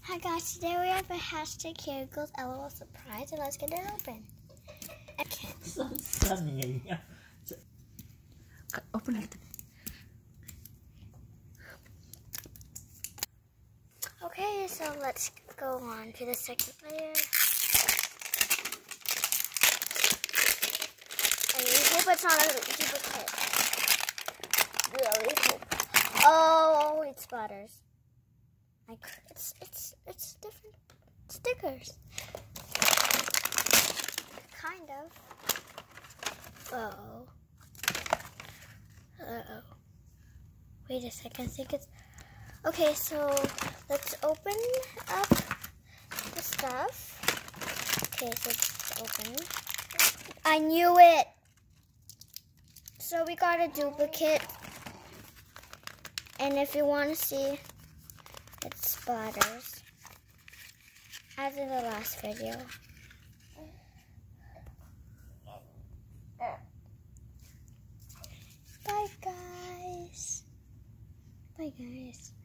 Hi guys, today we have a hashtag Here Goes LOL surprise, and let's get it open. Okay. Open it. Okay, so let's go on to the second layer. And we hope it's not a duplicate. Really hope. Oh, it splatters. Like it's different stickers. Kind of. Uh-oh. Wait a second, I think it's... Okay, so let's open up the stuff. Okay, so it's open. I knew it! So we got a duplicate. And if you want to see, it splatters. As in the last video. Bye guys. Bye guys.